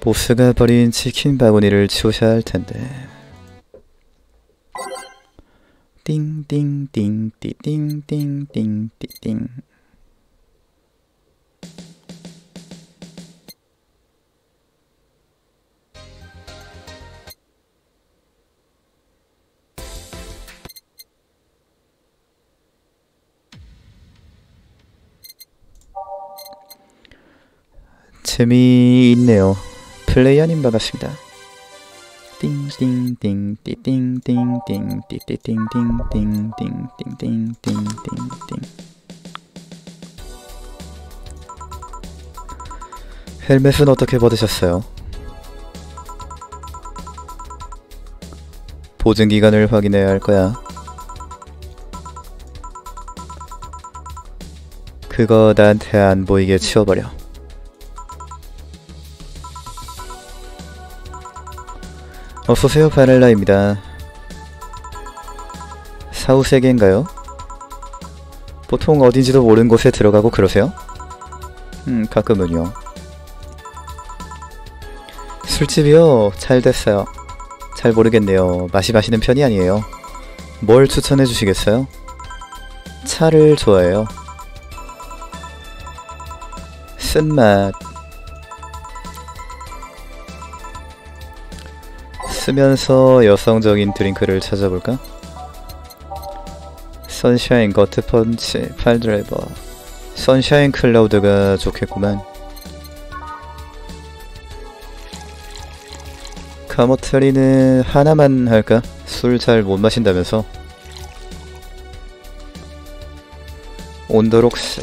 보스가 버린 치킨 바구니를 치우셔야 할 텐데. 띵띵띵띵띵띵띵띵띵. 재미있네요. 플레이어님 반갑습니다. 띵띵띵띵띵띵띵띵띵띵띵띵띵띵띵띵띵띵. 헬멧은 어떻게 받으셨어요? 보증기간을 확인해야 할 거야. 그거 나한테 안 보이게 치워버려. 어서오세요, 바렐라입니다. 사후세계인가요? 보통 어딘지도 모르는 곳에 들어가고 그러세요? 가끔은요. 술집이요? 잘 됐어요. 잘 모르겠네요. 맛이 마시는 편이 아니에요. 뭘 추천해 주시겠어요? 차를 좋아해요. 쓴맛. 쓰면서 여성적인 드링크를 찾아볼까? 선샤인 거트펀치 팔드라이버. 선샤인 클라우드가 좋겠구만. 카모트리는 하나만 할까? 술 잘 못 마신다면서. 온도록스.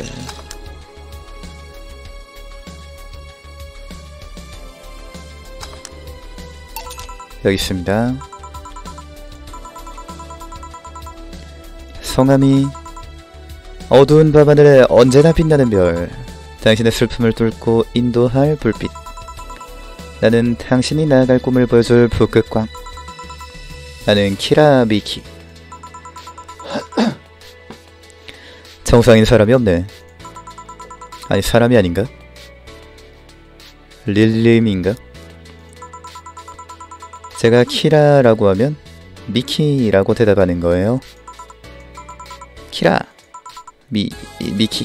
여기 있습니다. 성함이 어두운 밤하늘에 언제나 빛나는 별. 당신의 슬픔을 뚫고 인도할 불빛. 나는 당신이 나아갈 꿈을 보여줄 북극광. 나는 키라 미키. 정상인 사람이 없네. 아니, 사람이 아닌가? 릴림인가? 제가 키라라고 하면 미키라고 대답하는 거예요. 키라, 미키.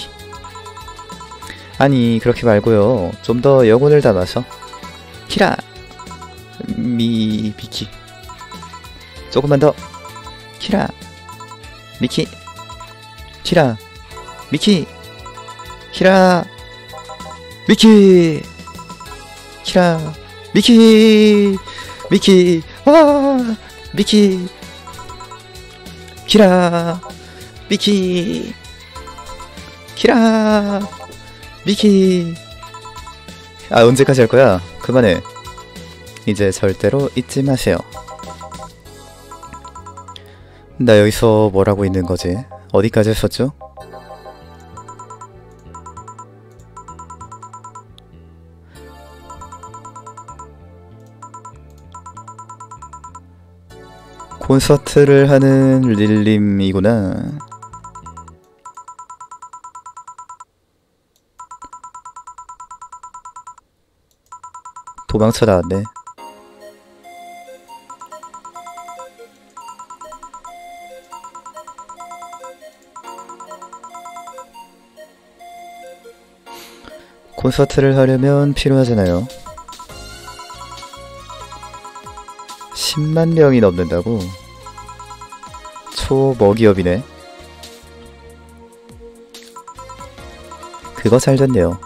아니, 그렇게 말고요. 좀 더 영혼을 담아서 키라, 미키. 조금만 더. 키라, 미키. 키라, 미키. 키라, 미키. 키라, 미키. 미키, 와, 미키, 키라, 미키, 키라, 미키. 아, 언제까지 할 거야? 그만해. 이제 절대로 잊지 마세요. 나 여기서 뭘 하고 있는 거지? 어디까지 했었죠? 콘서트를 하는 릴림이구나. 도망쳐 나왔네. 콘서트를 하려면 필요하잖아요. 10만 명이 넘는다고? 초먹이업이네. 그거 잘 됐네요.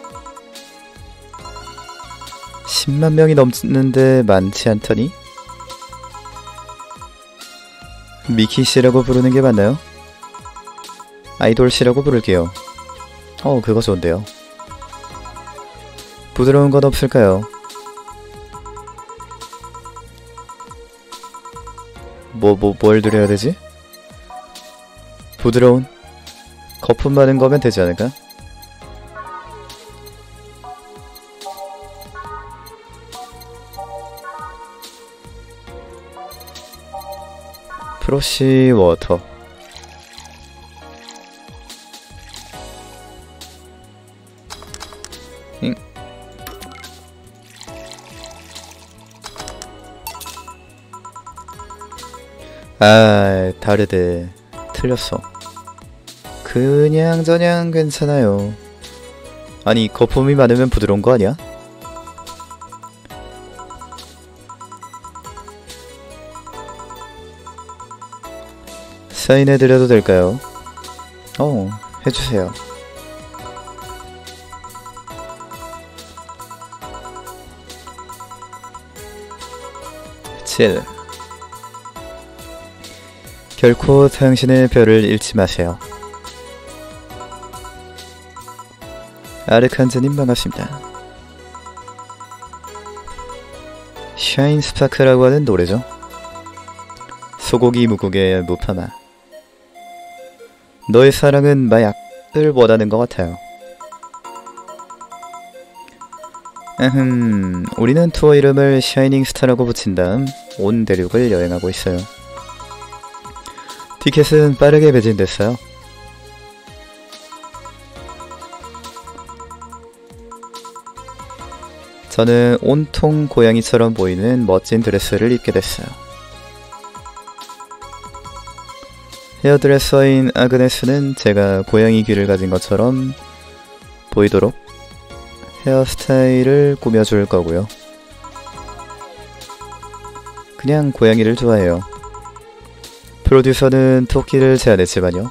10만 명이 넘는데 많지 않더니? 미키씨라고 부르는 게 맞나요? 아이돌씨라고 부를게요. 그거 좋은데요. 부드러운 건 없을까요? 뭘 드려야 되지? 부드러운? 거품 많은 거면 되지 않을까? 프로시 워터. 잉? 아, 다르대. 틀렸어. 그냥저냥 괜찮아요. 아니, 거품이 많으면 부드러운 거 아니야? 사인해드려도 될까요? 해주세요. 칠. 결코 당신의 별을 잃지 마세요. 아르칸즈님 반갑습니다. 샤인 스파크라고 하는 노래죠. 소고기 무국의 무파마. 너의 사랑은 마약을 원하는 것 같아요. 우리는 투어 이름을 샤이닝 스타라고 붙인 다음 온 대륙을 여행하고 있어요. 티켓은 빠르게 매진됐어요. 저는 온통 고양이처럼 보이는 멋진 드레스를 입게 됐어요. 헤어드레서인 아그네스는 제가 고양이 귀를 가진 것처럼 보이도록 헤어스타일을 꾸며줄 거고요. 그냥 고양이를 좋아해요. 프로듀서는 토끼를 제안했지만요.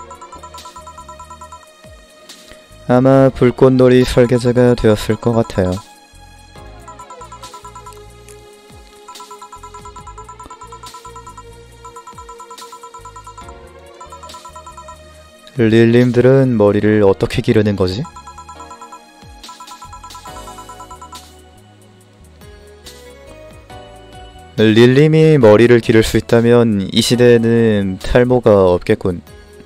아마 불꽃놀이 설계자가 되었을 것 같아요. 릴님들은 머리를 어떻게 기르는 거지? 릴님이 머리를 기를 수 있다면 이 시대에는 탈모가 없겠군.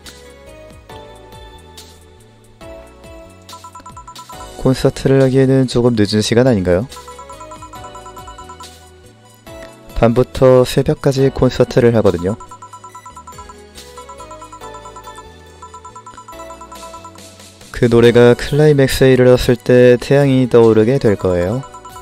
콘서트를 하기에는 조금 늦은 시간 아닌가요? 밤부터 새벽까지 콘서트를 하거든요. 그 노래가 클라이맥스에 이르렀을 때 태양이 떠오르게 될 거예요.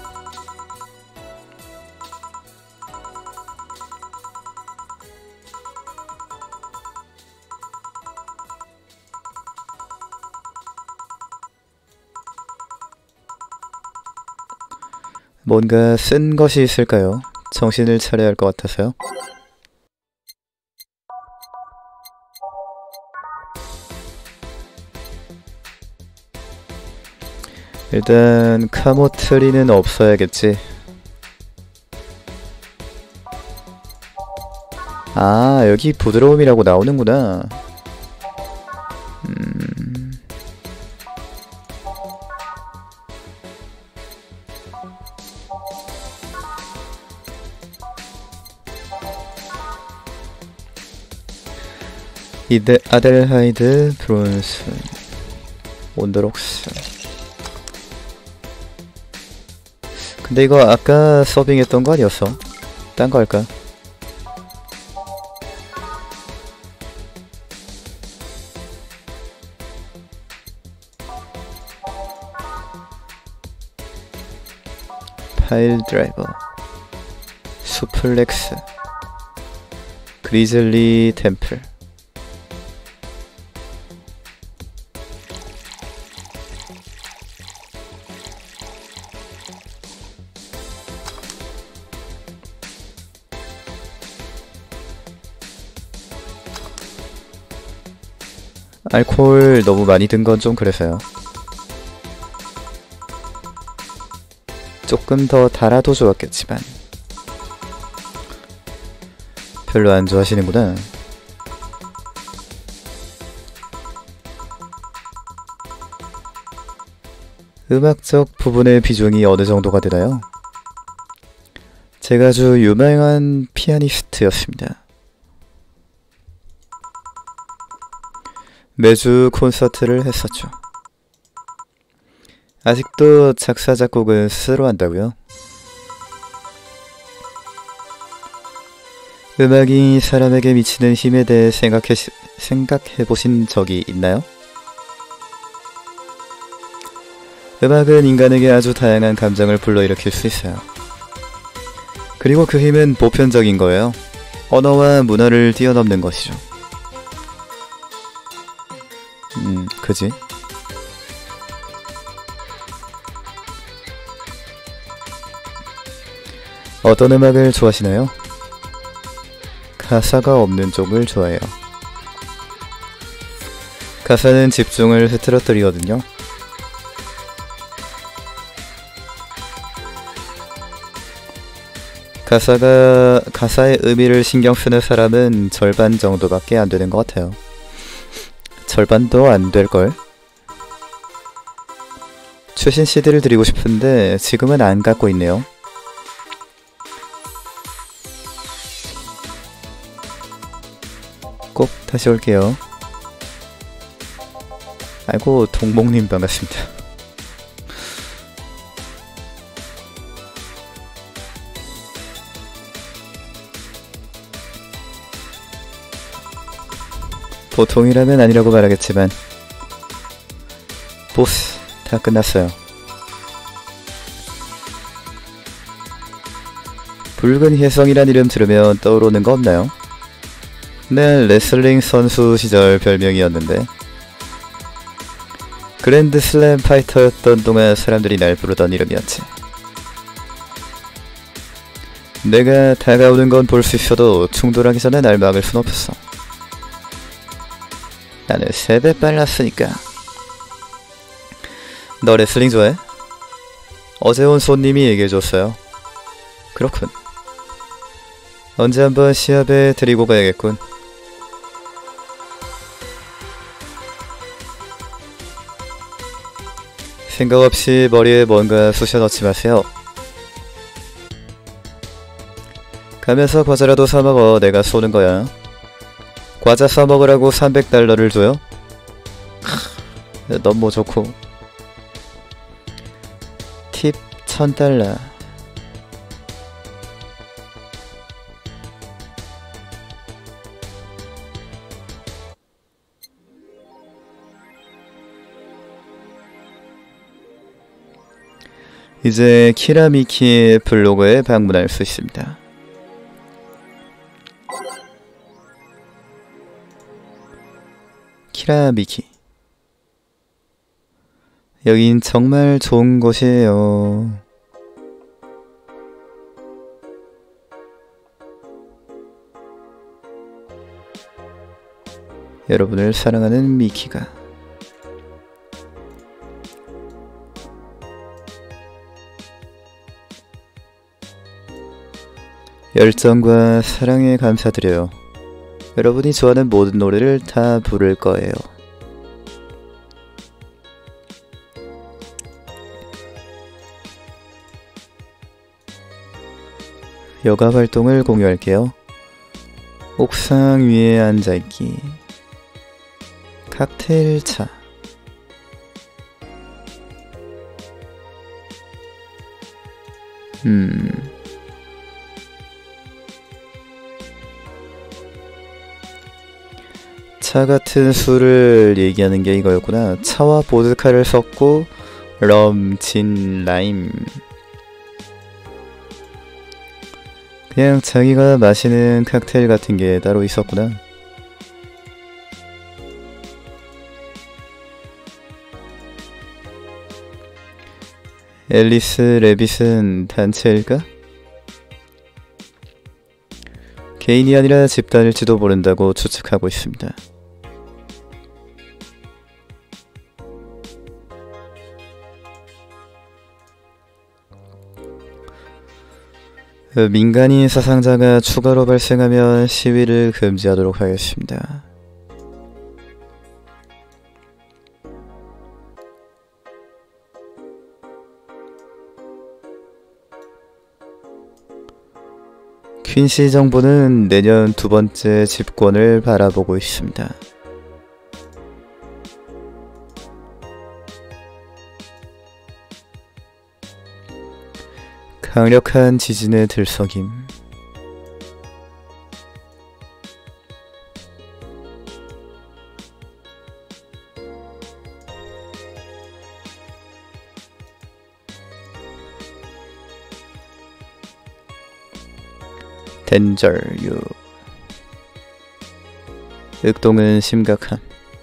뭔가 쓴 것이 있을까요? 정신을 차려야 할 것 같아서요. 일단 카모트리는 없어야겠지. 아, 여기 부드러움이라고 나오는구나. 아델하이드, 브론스, 온더록스. 근데 이거 아까 서빙했던 거 아니었어? 딴 거 할까? 파일 드라이버, 수플렉스, 그리즐리 템플. 알코올 너무 많이 든 건 좀 그래서요. 조금 더 달아도 좋았겠지만 별로 안 좋아하시는구나. 음악적 부분의 비중이 어느 정도가 되나요? 제가 아주 유명한 피아니스트였습니다. 매주 콘서트를 했었죠. 아직도 작사 작곡은 스스로 한다고요? 음악이 사람에게 미치는 힘에 대해 생각해보신 적이 있나요? 음악은 인간에게 아주 다양한 감정을 불러일으킬 수 있어요. 그리고 그 힘은 보편적인 거예요. 언어와 문화를 뛰어넘는 것이죠. 그지? 어떤 음악을 좋아하시나요? 가사가 없는 쪽을 좋아해요. 가사는 집중을 흐트러뜨리거든요. 가사의 의미를 신경 쓰는 사람은 절반 정도밖에 안 되는 것 같아요. 절반도 안 될걸? 최신 CD를 드리고 싶은데 지금은 안 갖고 있네요. 꼭 다시 올게요. 아이고, 동목님 반갑습니다. 보통이라면 아니라고 말하겠지만 보스 다 끝났어요. 붉은 혜성이란 이름 들으면 떠오르는 거 없나요? 네, 레슬링 선수 시절 별명이었는데 그랜드슬램 파이터였던 동안 사람들이 날 부르던 이름이었지. 내가 다가오는 건 볼 수 있어도 충돌하기 전에 날 막을 순 없어. 나는 3배 빨랐으니까. 너 레슬링 좋아해? 어제 온 손님이 얘기해줬어요. 그렇군. 언제 한번 시합에 데리고 가야겠군. 생각 없이 머리에 뭔가 쑤셔 넣지 마세요. 가면서 과자라도 사먹어. 내가 쏘는 거야. 과자 사먹으라고 $300를 줘요? 너무 좋고. 팁 $1000. 이제 키라미키 블로그에 방문할 수 있습니다. 키라미키. 여긴 정말 좋은 곳이에요. 여러분을 사랑하는 미키가. 열정과 사랑에 감사드려요. 여러분이 좋아하는 모든 노래를 다 부를 거예요. 여가 활동을 공유할게요. 옥상 위에 앉아있기. 칵테일 차. 차 같은 술을 얘기하는 게 이거였구나. 차와 보드카를 섞고 럼, 진, 라임. 그냥 자기가 마시는 칵테일 같은 게 따로 있었구나. 앨리스 레빗은 단체일까? 개인이 아니라 집단일지도 모른다고 추측하고 있습니다. 민간인 사상자가 추가로 발생하면 시위를 금지하도록 하겠습니다. 퀸시 정부는 내년 2번째 집권을 바라보고 있습니다. 강력한 지진의 들썩임. 덴저유. 흑동은 심각함.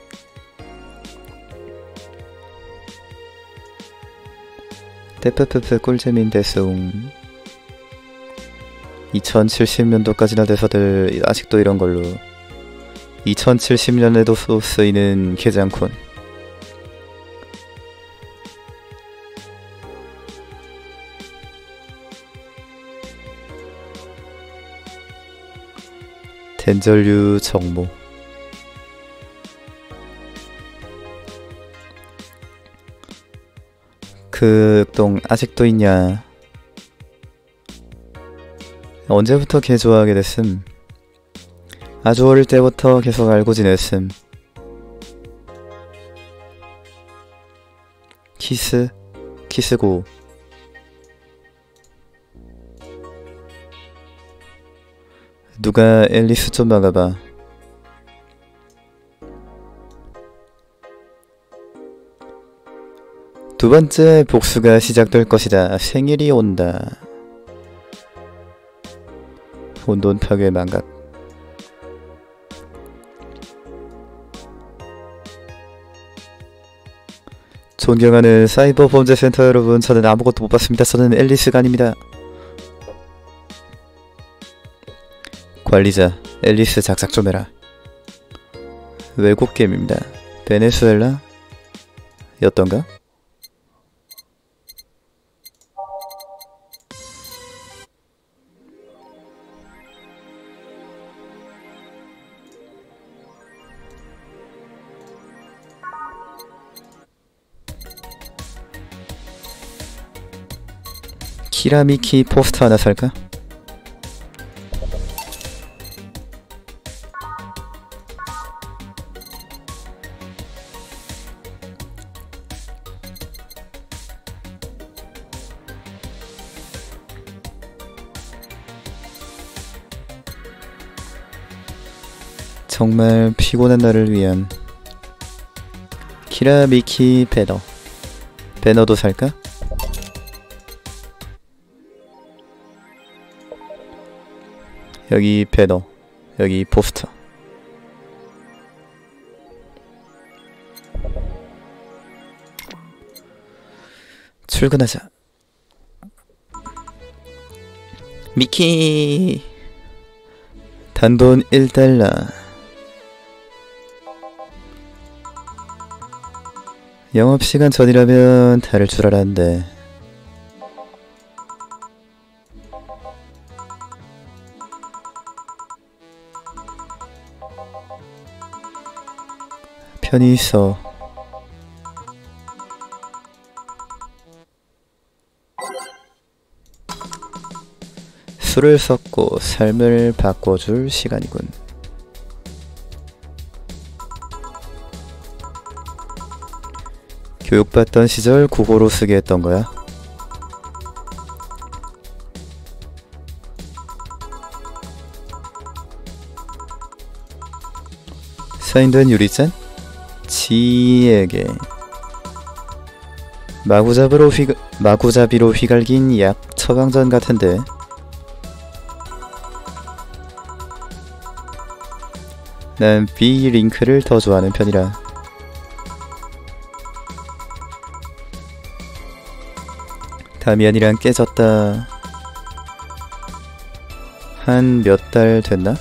떼뿌뿌뿌 꿀잼인데송. 2070년도까지나 돼서들 아직도 이런 걸로. 2070년에도 쓰이는 게장콘. 덴절류 정모. 그 흑동 아직도 있냐? 언제부터 개 좋아하게 됐음? 아주 어릴 때부터 계속 알고 지냈음. 키스고. 누가 앨리스 좀 막아봐. 두 번째 복수가 시작될 것이다. 생일이 온다. 혼돈 파괴 망각. 존경하는 사이버 범죄센터 여러분, 저는 아무것도 못 봤습니다. 저는 앨리스가 아닙니다. 관리자, 앨리스 작작 좀 해라. 외국 게임입니다. 베네수엘라? 였던가? 키라미키 포스터 하나 살까? 정말 피곤한 날을 위한 키라미키 배너. 배너도 살까? 여기 배너, 여기 포스터. 출근하자. 미키. 단돈 1달러. 영업시간 전이라면 다를 줄 알았는데. 편히 있어. 술을 섞고 삶을 바꿔줄 시간이군. 교육받던 시절 국어로 쓰게 했던 거야? 사인된 유리잔? 지에게 마구잡이로 휘갈긴 약 처방전 같은데. 난 B 링크를 더 좋아하는 편이라. 다미안이랑 깨졌다. 한 몇 달 됐나?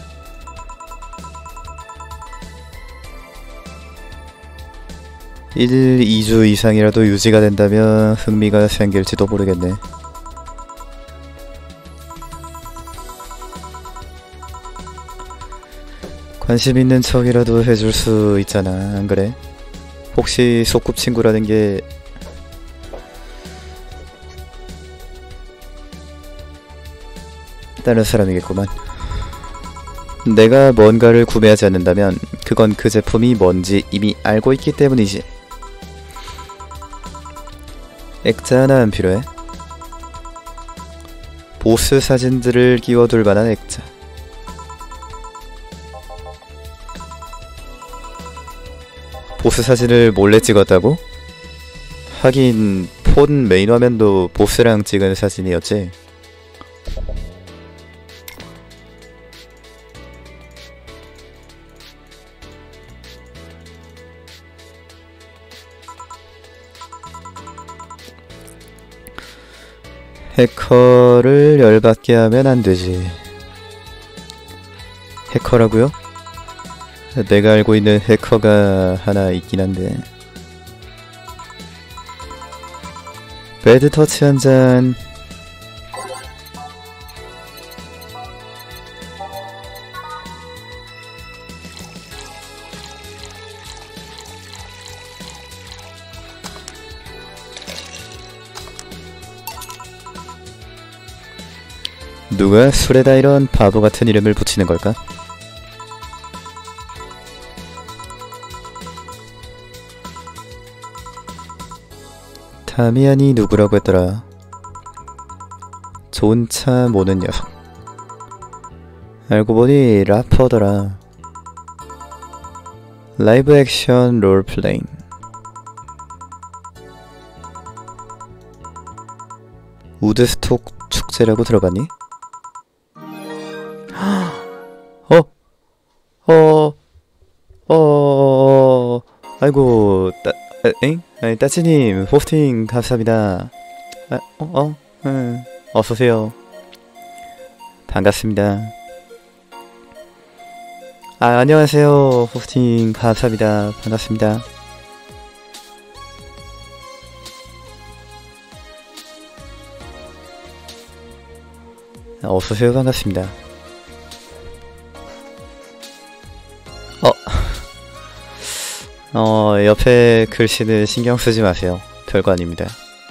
일, 2주 이상이라도 유지가 된다면 흥미가 생길지도 모르겠네. 관심 있는 척이라도 해줄 수 있잖아, 안 그래? 혹시 소꿉친구라는 게 다른 사람이겠구만. 내가 뭔가를 구매하지 않는다면 그건 그 제품이 뭔지 이미 알고 있기 때문이지. 액자 하나 안 필요해? 보스 사진들을 끼워둘 만한 액자. 보스 사진을 몰래 찍었다고? 하긴 폰 메인 화면도 보스랑 찍은 사진이었지. 해커를 열받게 하면 안 되지. 해커라고요? 내가 알고 있는 해커가 하나 있긴 한데. 배드 터치 한 잔. 누가 술에다 이런 바보 같은 이름을 붙이는 걸까? 다미안이 누구라고 했더라? 좋은 차 모는 녀석. 알고 보니 래퍼더라. 라이브 액션 롤플레잉. 우드스톡 축제라고 들어봤니? 아이고, 아니, 따찌님, 호스팅 감사합니다. 어서오세요. 반갑습니다. 안녕하세요. 호스팅 감사합니다. 반갑습니다. 어서오세요. 반갑습니다. 옆에 글씨는 신경 쓰지 마세요. 별거 아닙니다.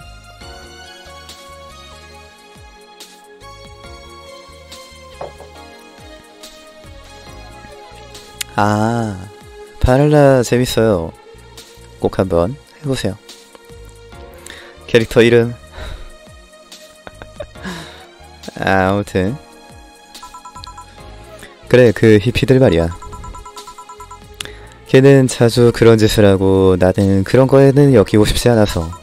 바랄라 재밌어요. 꼭 한번 해보세요. 캐릭터 이름. 아무튼 그래, 그 히피들 말이야. 걔는 자주 그런 짓을 하고 나는 그런 거에는 엮이고 싶지 않아서.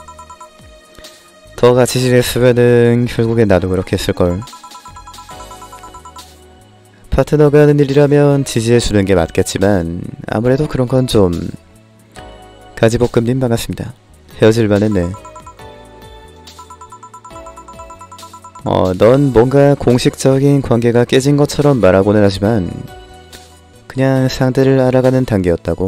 더 같이 지냈으면은 결국엔 나도 그렇게 했을걸. 파트너가 하는 일이라면 지지해주는 게 맞겠지만 아무래도 그런 건 좀... 가지볶음님 반갑습니다. 헤어질만 했네. 넌 뭔가 공식적인 관계가 깨진 것처럼 말하고는 하지만 그냥 상대를 알아가는 단계였다고.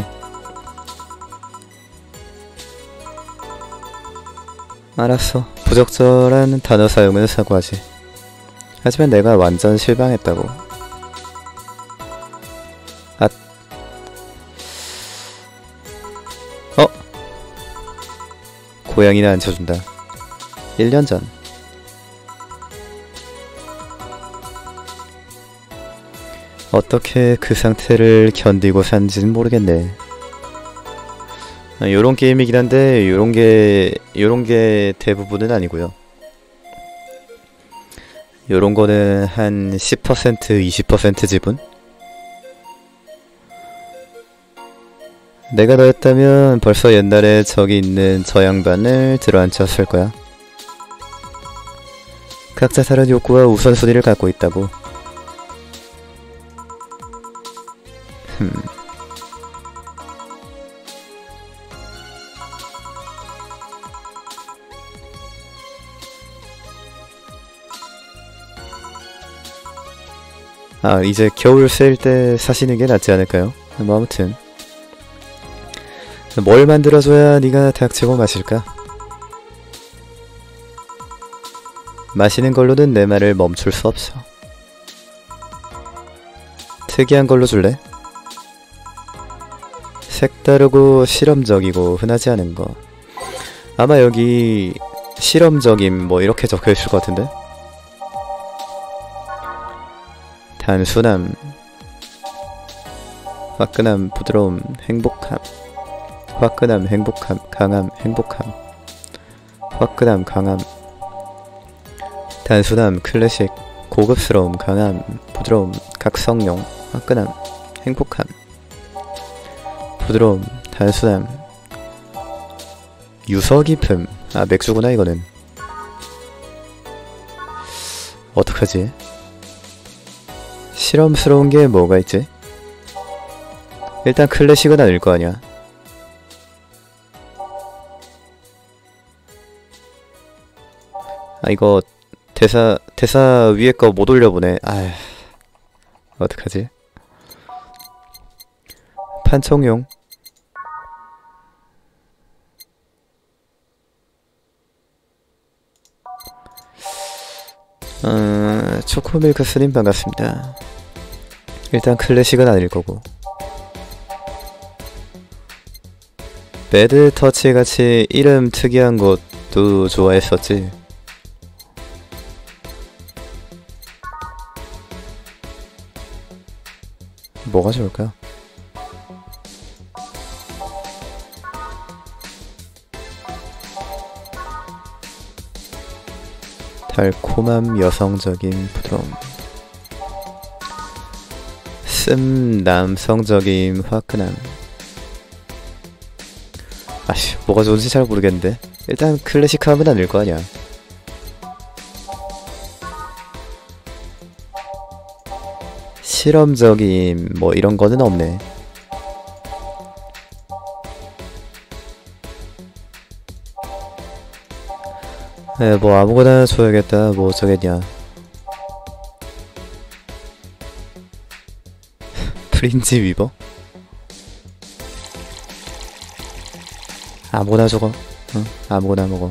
알았어. 부적절한 단어 사용은 사과하지. 하지만 내가 완전 실망했다고. 고양이나 앉혀준다. 1년 전. 어떻게 그 상태를 견디고 산지는 모르겠네. 요런 게임이긴 한데 요런 게 대부분은 아니고요. 요런 거는 한 10% 20% 지분? 내가 너였다면 벌써 옛날에 저기 있는 저 양반을 들어앉혔을 거야. 각자 다른 욕구와 우선순위를 갖고 있다고. 이제 겨울 세일 때 사시는 게 낫지 않을까요? 뭐 아무튼 뭘 만들어줘야 네가 닥치고 마실까? 마시는 걸로는 내 말을 멈출 수 없어. 특이한 걸로 줄래? 색다르고 실험적이고 흔하지 않은 거. 아마 여기 실험적임 뭐 이렇게 적혀있을 것 같은데? 단순함, 화끈함, 부드러움, 행복함. 화끈함, 행복함, 강함, 행복함. 화끈함, 강함. 단순함, 클래식, 고급스러움, 강함, 부드러움, 각성용, 화끈함, 행복함. 부드러움, 단순함. 유서 깊음. 맥주구나 이거는. 어떡하지? 실험스러운 게 뭐가 있지? 일단 클래식은 아닐 거 아니야. 아 이거 대사 위에 거 못 올려보네. 아휴 어떡하지? 판청용. 초코밀크 스님 반갑습니다. 일단 클래식은 아닐 거고. 배드 터치 같이 이름 특이한 것도 좋아했었지. 뭐가 좋을까? 달콤함, 여성적인 부드러움. 남성적인 화끈함. 아씨, 뭐가 좋은지 잘 모르겠는데. 일단 클래식함은 아닐 거 아니야. 실험적인 뭐 이런 거는 없네. 뭐 아무거나 줘야겠다. 뭐 어쩌겠냐. 프린지 위버? 아무거나 저거. 응, 아무거나 먹어.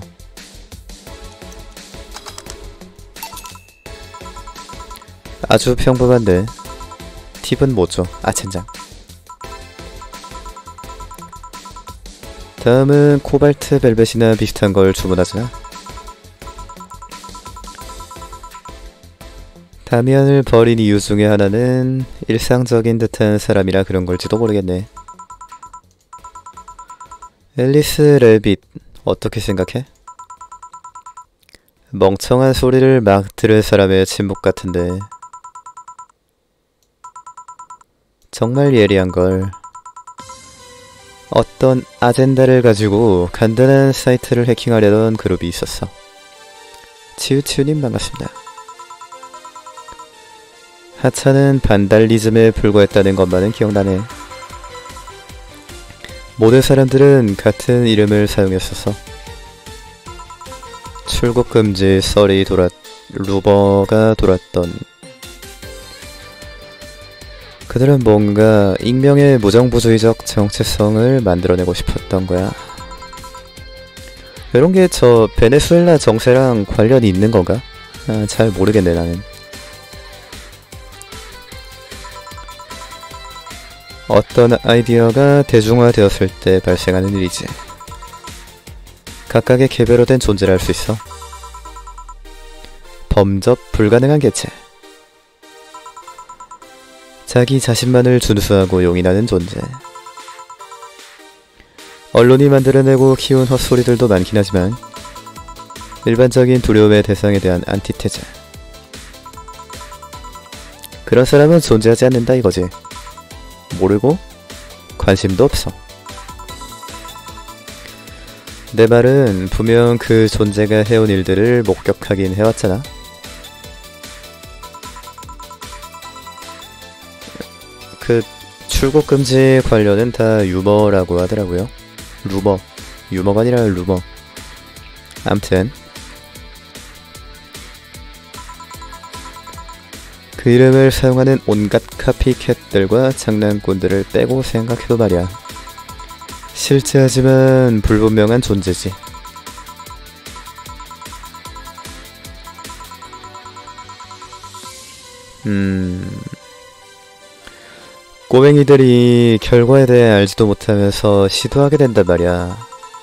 아주 평범한데 팁은 못 줘. 아 젠장. 다음은 코발트 벨벳이나 비슷한 걸 주문하자. 다미안을 버린 이유 중에 하나는 일상적인 듯한 사람이라 그런 걸지도 모르겠네. 앨리스 레빗 어떻게 생각해? 멍청한 소리를 막 들을 사람의 침묵 같은데 정말 예리한걸. 어떤 아젠다를 가지고 간단한 사이트를 해킹하려던 그룹이 있었어. 치우치우님 반갑습니다. 하차는 반달리즘에 불과했다는 것만은 기억나네. 모든 사람들은 같은 이름을 사용했었어. 출국 금지 썰이 루버가 돌았던. 그들은 뭔가 익명의 무정부주의적 정체성을 만들어내고 싶었던 거야. 이런 게 저 베네수엘라 정세랑 관련이 있는 건가? 잘 모르겠네 나는. 어떤 아이디어가 대중화되었을 때 발생하는 일이지. 각각의 개별로 된 존재를 할 수 있어. 범접 불가능한 개체. 자기 자신만을 준수하고 용인하는 존재. 언론이 만들어내고 키운 헛소리들도 많긴 하지만 일반적인 두려움의 대상에 대한 안티테제. 그런 사람은 존재하지 않는다 이거지. 모르고 관심도 없어. 내 말은 분명 그 존재가 해온 일들을 목격하긴 해왔잖아. 그 출국 금지 관련은 다 유머라고 하더라고요. 루머. 유머가 아니라 루머. 암튼 그 이름을 사용하는 온갖 카피캣들과 장난꾼들을 빼고 생각해도 말이야. 실체하지만 불분명한 존재지. 꼬맹이들이 결과에 대해 알지도 못하면서 시도하게 된단 말이야.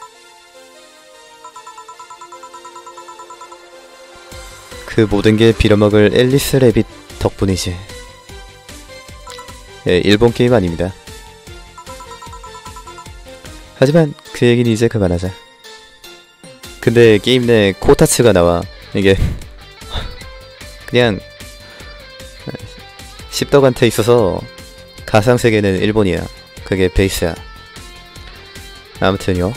그 모든 게 빌어먹을 앨리스 레빗 덕분이지. 예, 일본 게임 아닙니다. 하지만 그 얘기는 이제 그만하자. 근데 게임 내 코타츠가 나와. 이게 그냥 십덕한테 있어서 가상세계는 일본이야. 그게 베이스야. 아무튼요.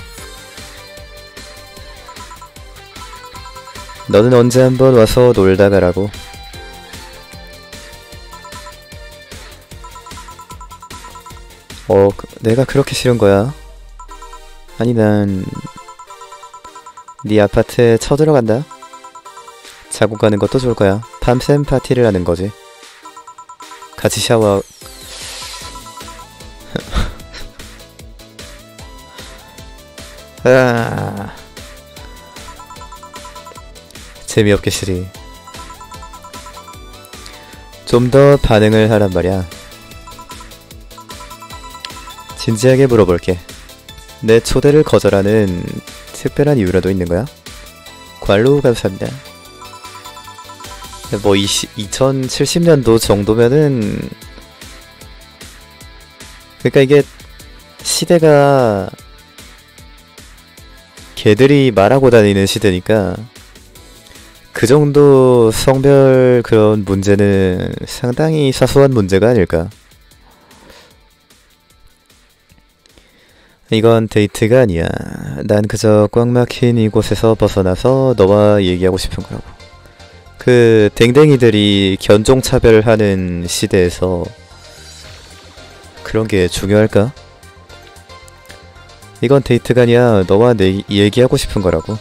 너는 언제 한번 와서 놀다 가라고. 내가 그렇게 싫은 거야? 아니 난 네 아파트에 쳐들어간다. 자고 가는 것도 좋을 거야. 밤샘 파티를 하는 거지. 같이 샤워. 아, 재미없겠으리. 좀 더 반응을 하란 말이야. 진지하게 물어볼게. 내 초대를 거절하는 특별한 이유라도 있는 거야? 관로 감사합니다. 뭐 2070년도 정도면은, 그러니까 이게 시대가 개들이 말하고 다니는 시대니까 그 정도 성별 그런 문제는 상당히 사소한 문제가 아닐까. 이건 데이트가 아니야. 난 그저 꽉 막힌 이곳에서 벗어나서 너와 얘기하고 싶은 거라고. 그 댕댕이들이 견종차별하는 시대에서 그런 게 중요할까? 이건 데이트가 아니야. 너와 얘기하고 싶은 거라고.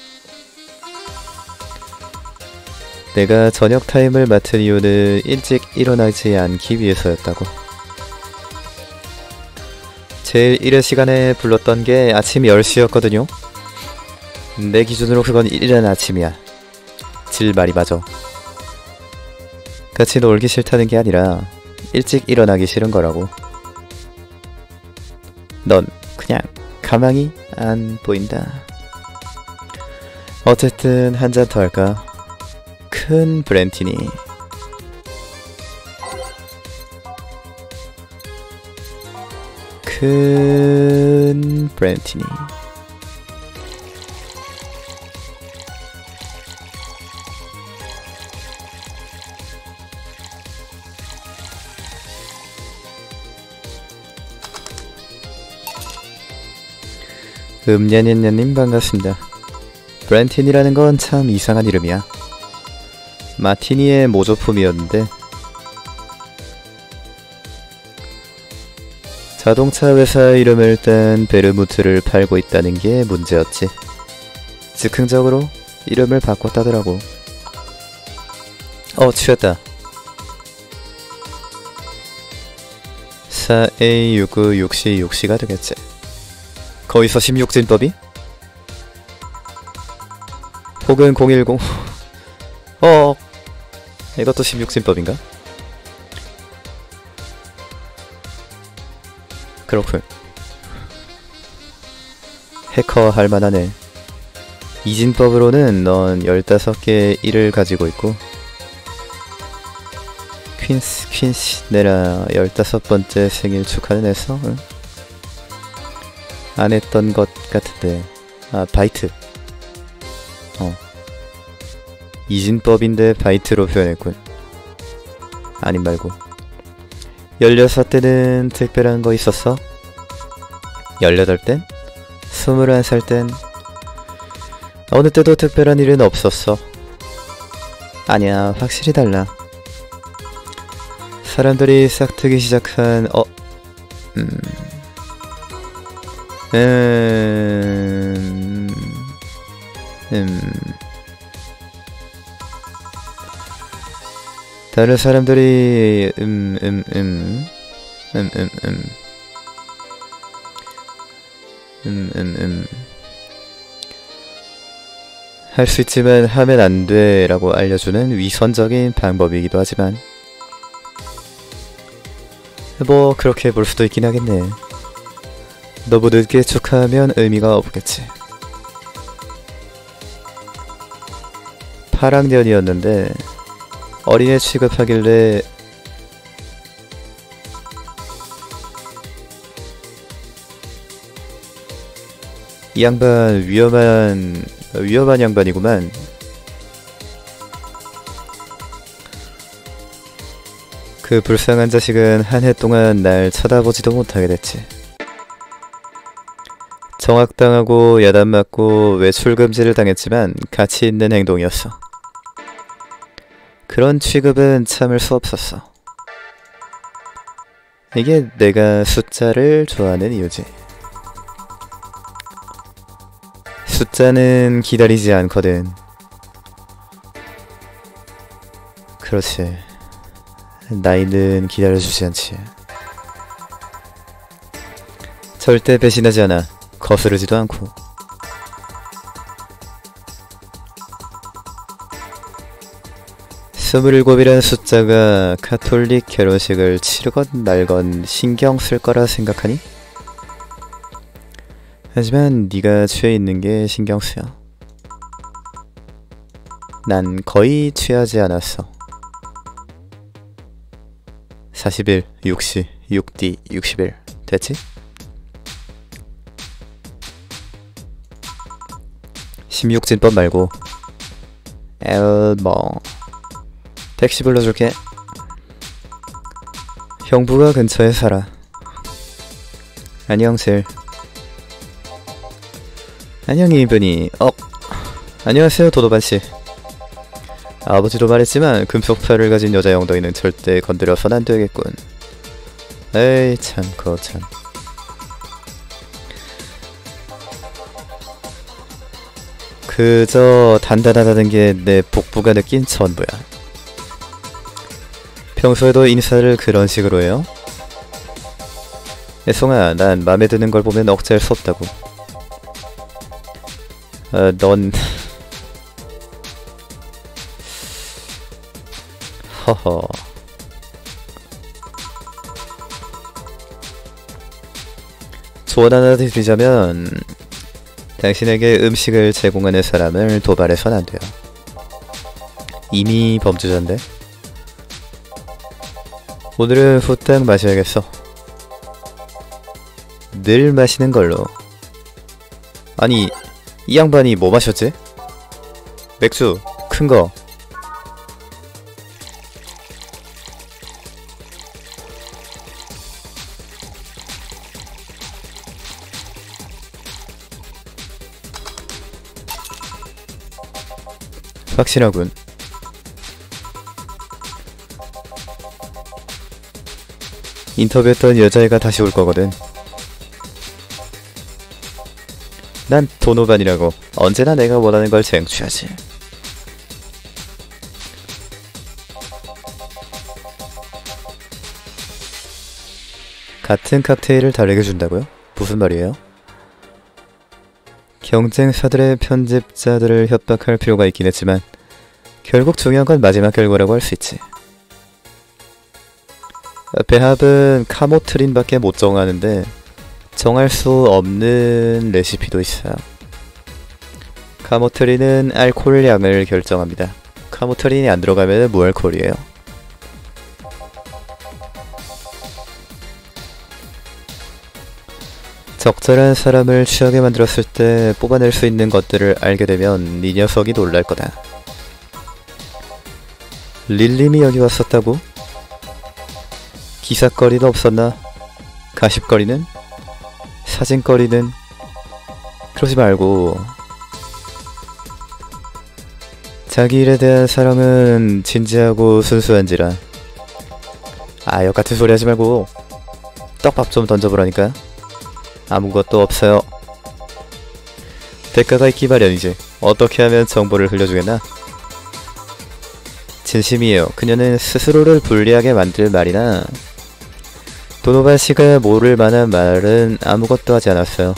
내가 저녁 타임을 맡은 이유는 일찍 일어나지 않기 위해서였다고. 제일 이른 시간에 불렀던 게 아침 10시였거든요. 내 기준으로 그건 이른 아침이야. 질 말이 맞아. 같이 놀기 싫다는 게 아니라 일찍 일어나기 싫은 거라고. 넌 그냥 가망이 안 보인다. 어쨌든 한 잔 더 할까? 큰 브랜티니. 큰 브랜티니. 냐냐냐님 반갑습니다. 브랜틴이라는 건 참 이상한 이름이야. 마티니의 모조품이었는데 자동차 회사 이름을 딴 베르무트를 팔고 있다는 게 문제였지. 즉흥적으로 이름을 바꿨다더라고. 취했다. 4A6966C6C가 되겠지. 거기서 16진법이? 혹은 010 이것도 16진법인가? 그렇군. 해커 할만하네. 이진법으로는 넌 15개의 일을 가지고 있고 퀸시네라 15번째 생일 축하는 했어? 응? 안 했던 것 같은데. 바이트. 이진법인데 바이트로 표현했군. 아님 말고. 16때는 특별한 거 있었어? 18땐? 21살 땐? 어느 때도 특별한 일은 없었어. 아니야, 확실히 달라. 사람들이 싹트기 시작한 다른 사람들이 할 수 있지만 하면 안 돼 라고 알려주는 위선적인 방법이기도 하지만 뭐 그렇게 볼 수도 있긴 하겠네. 너무 늦게 축하하면 의미가 없겠지. 8학년이었는데 어린애 취급하길래 이 양반 위험한 양반이구만. 그 불쌍한 자식은 한 해 동안 날 쳐다보지도 못하게 됐지. 정학당하고 야단맞고 외출금지를 당했지만 가치 있는 행동이었어. 그런 취급은 참을 수 없었어. 이게 내가 숫자를 좋아하는 이유지. 숫자는 기다리지 않거든. 그렇지. 나이는 기다려주지 않지. 절대 배신하지 않아. 거스르지도 않고. 스물일곱이라는 숫자가 가톨릭 결혼식을 치르건 말건 신경 쓸 거라 생각하니? 하지만 네가 취해 있는 게 신경 쓰여. 난 거의 취하지 않았어. 41, 60, 6D, 61 됐지? 16진법 말고 엘버 택시 불러줄게. 형부가 근처에 살아. 안녕 셀. 안녕 이분이. 안녕하세요 도도반씨. 아버지도 말했지만 금속팔을 가진 여자의 엉덩이는 절대 건드려선 안되겠군. 에이 참 거참. 그저 단단하다는 게 내 복부가 느낀 전부야. 평소에도 인사를 그런 식으로 해요? 애송아, 난 맘에 드는 걸 보면 억제할 수 없다고. 넌... 허허... 조언 하나 드리자면 당신에게 음식을 제공하는 사람을 도발해선 안 돼요. 이미 범죄자인데? 오늘은 후딱 마셔야겠어. 늘 마시는 걸로. 아니, 이 양반이 뭐 마셨지? 맥주, 큰 거. 확실하군. 인터뷰했던 여자애가 다시 올 거거든. 난 도노반이라고. 언제나 내가 원하는 걸 쟁취하지. 같은 칵테일을 다르게 준다고요? 무슨 말이에요? 경쟁사들의 편집자들을 협박할 필요가 있긴 했지만 결국 중요한 건 마지막 결과라고 할 수 있지. 배합은 카모트린밖에 못 정하는데 정할 수 없는 레시피도 있어요. 카모트린은 알코올량을 결정합니다. 카모트린이 안 들어가면 무알코올이에요. 적절한 사람을 취하게 만들었을 때 뽑아낼 수 있는 것들을 알게 되면 네 녀석이 놀랄 거다. 릴림이 여기 왔었다고? 기사거리는 없었나? 가십거리는? 사진거리는? 그러지 말고 자기 일에 대한 사랑은 진지하고 순수한지라. 역같은 소리 하지 말고 떡밥 좀 던져보라니까. 아무것도 없어요. 대가가 있기 마련이지. 어떻게 하면 정보를 흘려주겠나? 진심이에요. 그녀는 스스로를 불리하게 만들 말이나 도노반 씨가 모를 만한 말은 아무것도 하지 않았어요.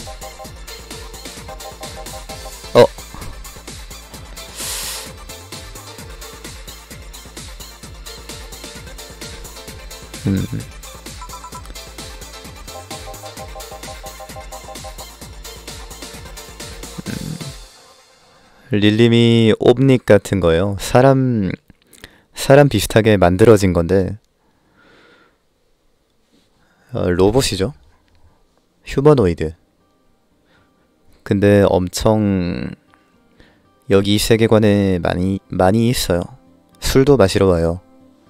릴림이 옵닉 같은 거예요. 사람 비슷하게 만들어진 건데 로봇이죠. 휴머노이드. 근데 엄청 여기 세계관에 많이 있어요. 술도 마시러 와요.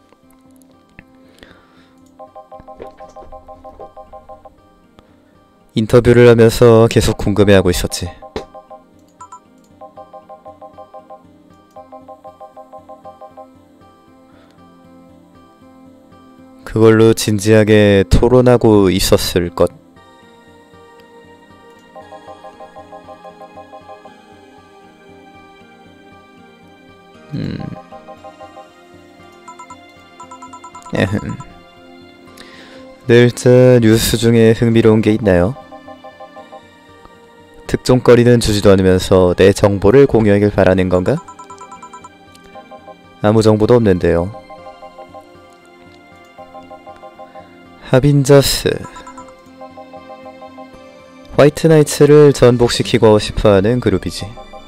인터뷰를 하면서 계속 궁금해하고 있었지. 그걸로 진지하게 토론하고 있었을 것. 에흠. 늘자 뉴스 중에 흥미로운 게 있나요? 특종거리는 주지도 않으면서 내 정보를 공유하길 바라는 건가? 아무 정보도 없는데요. 하빈저스 화이트 나이츠를 전복시키고 싶어하는 그룹이지.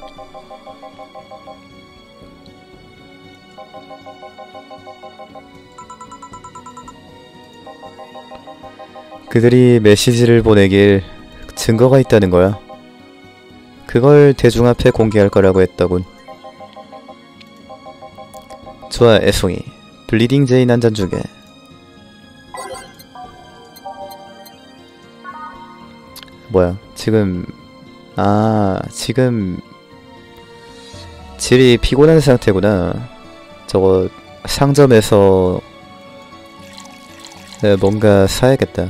그들이 메시지를 보내길 증거가 있다는 거야. 그걸 대중 앞에 공개할 거라고 했더군. 좋아, 애송이. 블리딩 제인 한 잔 주게. 뭐야, 지금 질이 피곤한 상태구나. 저거 상점에서 뭔가 사야겠다.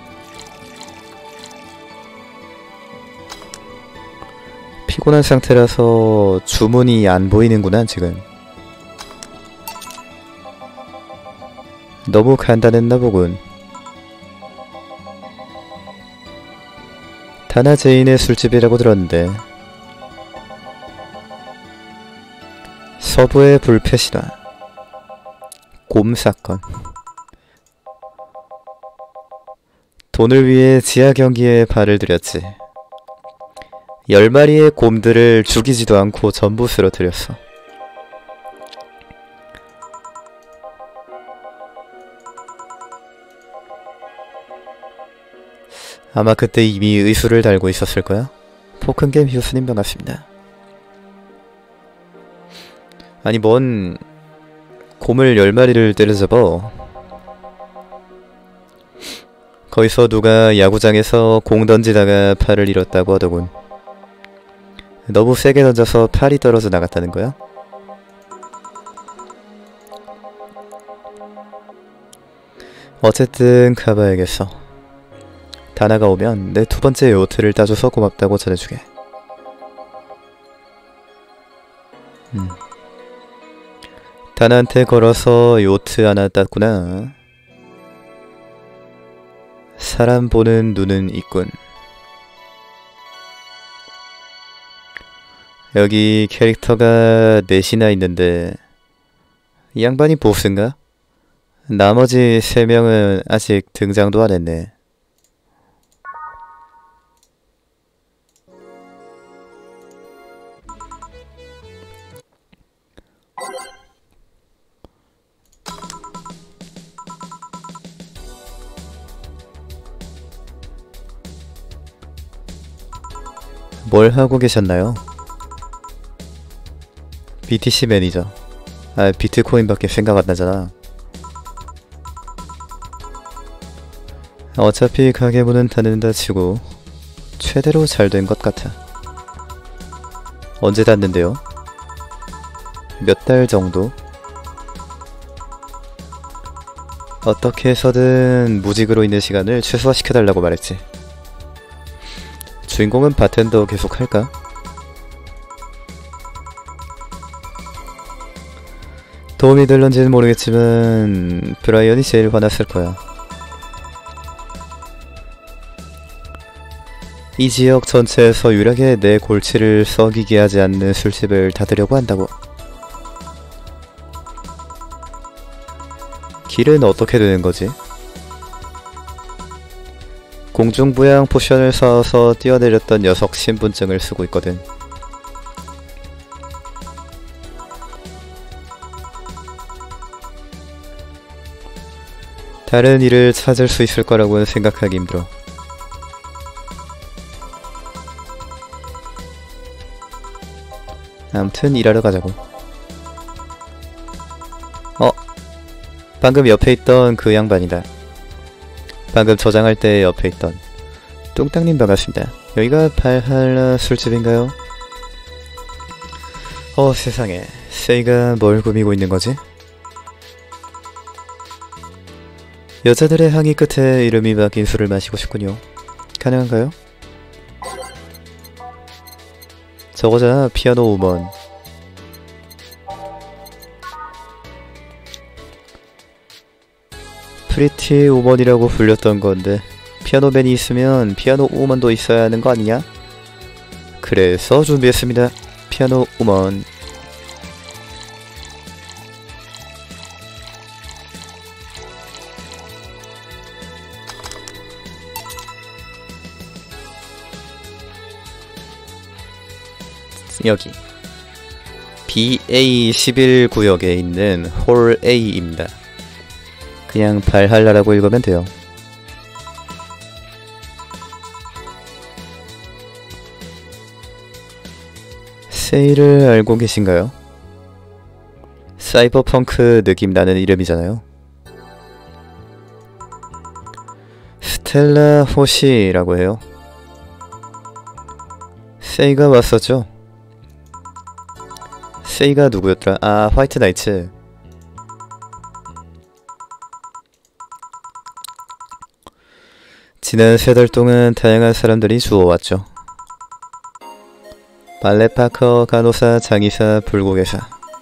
피곤한 상태라서 주문이 안 보이는구나 지금. 너무 간단했나 보군. 다나 제인의 술집이라고 들었는데. 서부의 불패신화 곰 사건. 돈을 위해 지하 경기에 발을 들였지. 10마리의 곰들을 죽이지도 않고 전부 쓰러뜨렸어. 아마 그때 이미 의수를 달고 있었을 거야. 포큰게임 휴스님 반갑습니다. 아니 뭔 곰을 10마리를 때려잡아. 거기서 누가 야구장에서 공 던지다가 팔을 잃었다고 하더군. 너무 세게 던져서 팔이 떨어져 나갔다는 거야? 어쨌든 가봐야겠어. 다나가 오면 내 2번째 요트를 따줘서 고맙다고 전해주게. 다나한테 걸어서 요트 하나 땄구나. 사람 보는 눈은 있군. 여기 캐릭터가 넷이나 있는데 이 양반이 보스인가? 나머지 3명은 아직 등장도 안 했네. 뭘 하고 계셨나요? BTC 매니저. 비트코인밖에 생각 안 나잖아. 어차피 가게 문은 닫는다 치고 최대로 잘 된 것 같아. 언제 닫는데요? 몇 달 정도? 어떻게 해서든 무직으로 있는 시간을 최소화시켜달라고 말했지. 주인공은 바텐더 계속 할까? 도움이 될런지는 모르겠지만 브라이언이 제일 화났을 거야. 이 지역 전체에서 유일하게 내 골치를 썩이게 하지 않는 술집을 닫으려고 한다고. 길은 어떻게 되는 거지? 공중부양 포션을 사서 뛰어내렸던 녀석 신분증을 쓰고 있거든. 다른 일을 찾을 수 있을 거라고는 생각하기 힘들어. 아무튼 일하러 가자고. 방금 옆에 있던 그 양반이다. 방금 저장할 때 옆에 있던 뚱땅님 반갑습니다. 여기가 발할라 술집인가요? 세상에, 세이가 뭘 꾸미고 있는 거지? 여자들의 항의 끝에 이름이 박힌 술을 마시고 싶군요. 가능한가요? 저거잖아, 피아노 우먼. 프리티 우먼이라고 불렸던 건데 피아노맨이 있으면 피아노 우먼도 있어야 하는 거 아니냐? 그래서 준비했습니다. 피아노 우먼. 여기 BA11구역에 있는 홀 A입니다. 그냥 발할라라고 읽으면 돼요. 세이를 알고 계신가요? 사이버펑크 느낌 나는 이름이잖아요. 스텔라 호시라고 해요. 세이가 왔었죠? 세이가 누구였더라? 아, 화이트 나이츠. 지난 3달 동안 다양한 사람들이 주워왔죠. 발레파커, 간호사, 장의사, 불고개사.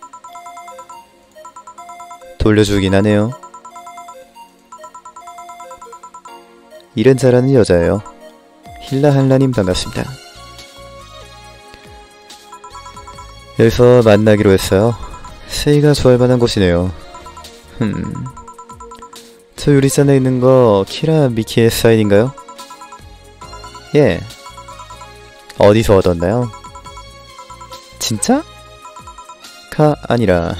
돌려주긴 하네요. 일은 잘하는 여자예요. 힐라 한라님 반갑습니다. 여기서 만나기로 했어요. 세이가 좋아할 만한 곳이네요. 저 유리잔에 있는 거 키라 미키의 사인인가요? 예. 어디서 얻었나요? 진짜? 가 아니라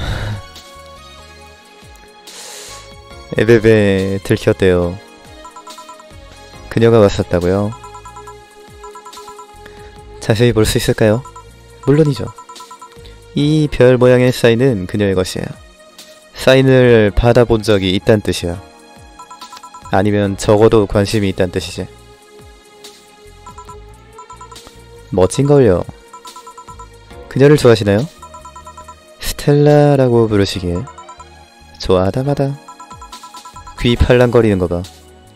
에베베 들켰대요. 그녀가 왔었다고요? 자세히 볼 수 있을까요? 물론이죠. 이 별 모양의 사인은 그녀의 것이에요. 사인을 받아본 적이 있단 뜻이야. 아니면 적어도 관심이 있단 뜻이지. 멋진걸요. 그녀를 좋아하시나요? 스텔라라고 부르시기에 좋아하다마다. 귀 팔랑거리는 거 봐.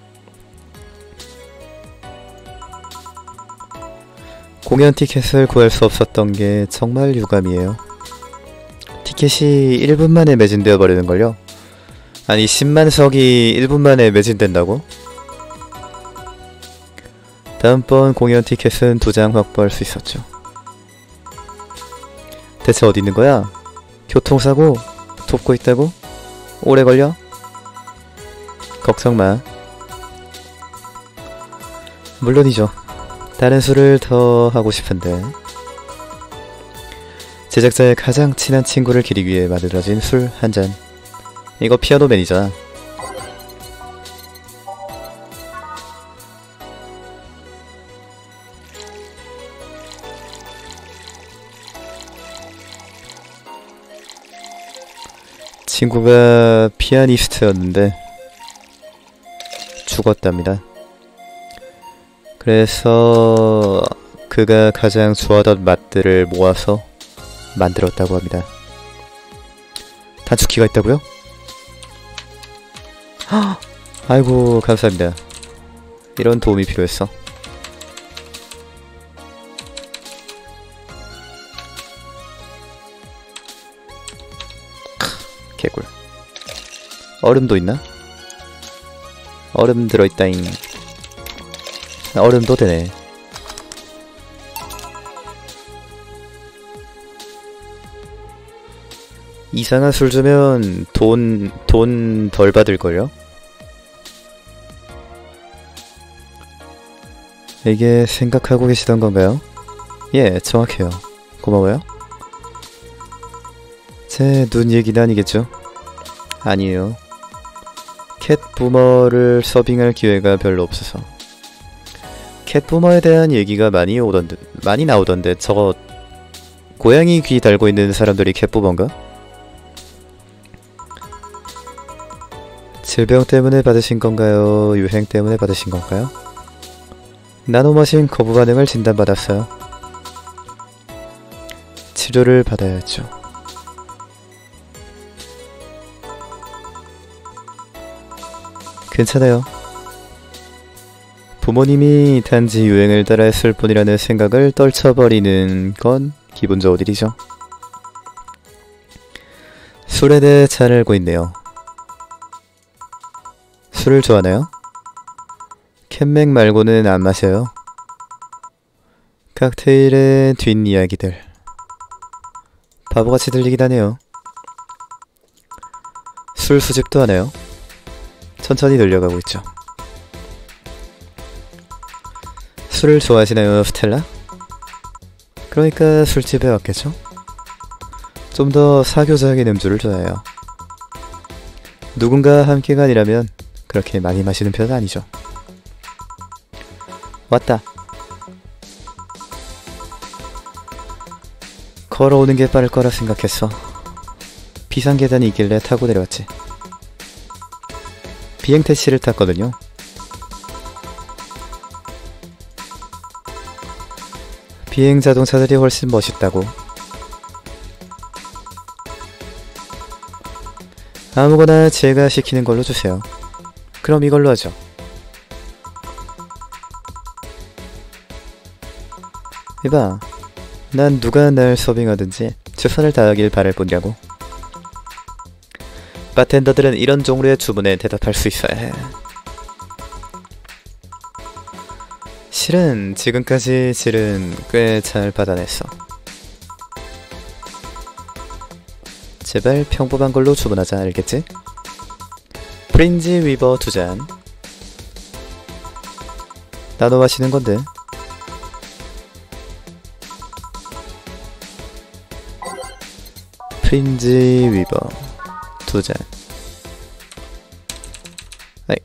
공연 티켓을 구할 수 없었던 게 정말 유감이에요. 티켓이 1분 만에 매진되어 버리는걸요? 아니 10만석이 1분 만에 매진된다고? 다음번 공연 티켓은 2장 확보할 수 있었죠. 대체 어디 있는 거야? 교통사고? 돕고 있다고? 오래 걸려? 걱정 마. 물론이죠. 다른 술을 더 하고 싶은데. 제작자의 가장 친한 친구를 기리기 위해 만들어진 술 한 잔. 이거 피아노맨이잖아. 친구가 피아니스트였는데 죽었답니다. 그래서 그가 가장 좋아하던 맛들을 모아서 만들었다고 합니다. 단축키가 있다고요? 아이고 감사합니다. 이런 도움이 필요했어. 개꿀. 얼음도 있나? 얼음 들어있다잉. 얼음도 되네. 이상한 술 주면 돈 덜 받을걸요? 이게 생각하고 계시던 건가요? 예, 정확해요. 고마워요. 제 눈 얘기는 아니겠죠? 아니에요. 캣부머를 서빙할 기회가 별로 없어서. 캣부머에 대한 얘기가 많이 나오던데 저거 고양이 귀 달고 있는 사람들이 캣부머인가? 질병 때문에 받으신 건가요? 유행 때문에 받으신 건가요? 나노머신 거부 반응을 진단받았어요. 치료를 받아야죠. 괜찮아요. 부모님이 단지 유행을 따라했을 뿐이라는 생각을 떨쳐버리는 건 기분 좋은 일이죠. 술에 대해 잘 알고 있네요. 술을 좋아하나요? 캔맥 말고는 안 마셔요. 칵테일의 뒷이야기들. 바보같이 들리긴 하네요. 술 수집도 하나요? 천천히 늘려가고 있죠. 술을 좋아하시나요, 스텔라? 그러니까 술집에 왔겠죠? 좀 더 사교적인 음주를 좋아해요. 누군가 함께가 아니라면 그렇게 많이 마시는 편은 아니죠. 왔다. 걸어오는 게 빠를 거라 생각했어. 비상계단이 있길래 타고 내려왔지. 비행택시를 탔거든요. 비행 자동차들이 훨씬 멋있다고. 아무거나 제가 시키는 걸로 주세요. 그럼 이걸로 하죠. 이봐, 난 누가 날 서빙하든지 최선을 다하길 바랄 뿐이라고. 바텐더들은 이런 종류의 주문에 대답할 수 있어야 해. 실은 지금까지 질은 꽤 잘 받아냈어. 제발 평범한 걸로 주문하자, 알겠지? 프린지 위버 2잔. 나눠 마시는 건데. 프린지 위버 2잔. 아이.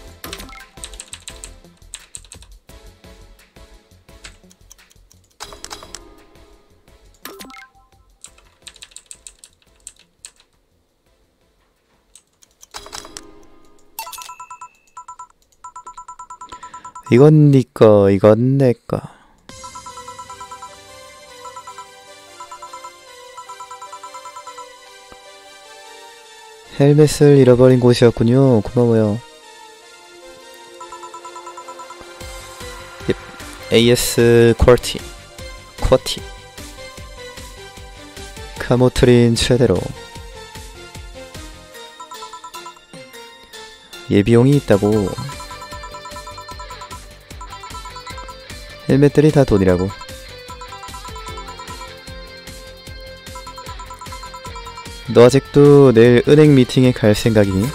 이건 니꺼, 이건 내꺼. 헬멧을 잃어버린 곳이었군요. 고마워요. AS 쿼티 카모트린 최대로. 예비용이 있다고. 헬멧들이 다 돈이라고. 너 아직도 내일 은행 미팅에 갈 생각이니?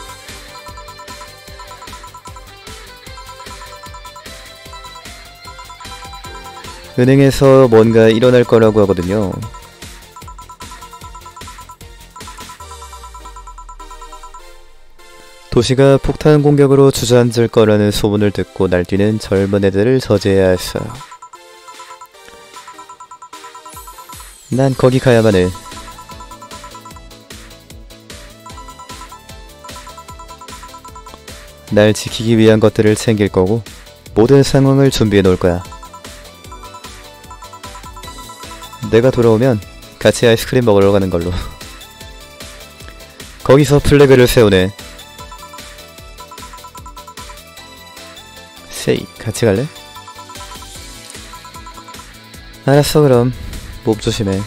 은행에서 뭔가 일어날 거라고 하거든요. 도시가 폭탄 공격으로 주저앉을 거라는 소문을 듣고 날뛰는 젊은 애들을 저지해야 했어요. 난 거기 가야만 해. 날 지키기 위한 것들을 챙길 거고 모든 상황을 준비해 놓을 거야. 내가 돌아오면 같이 아이스크림 먹으러 가는 걸로. 거기서 플래그를 세우네. 세이, 같이 갈래? 알았어, 그럼. 몸 조심해.